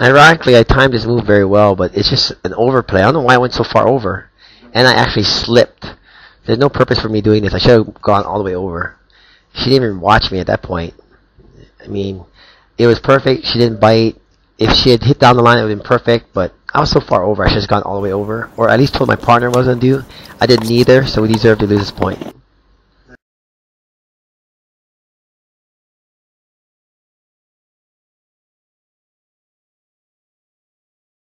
Ironically, I timed this move very well, but it's just an overplay. I don't know why I went so far over. And I actually slipped. There's no purpose for me doing this. I should have gone all the way over. She didn't even watch me at that point. I mean, it was perfect. She didn't bite. If she had hit down the line, it would have been perfect, but I was so far over, I should have gone all the way over. Or at least told my partner what I was going to do. I did neither, so we deserve to lose this point.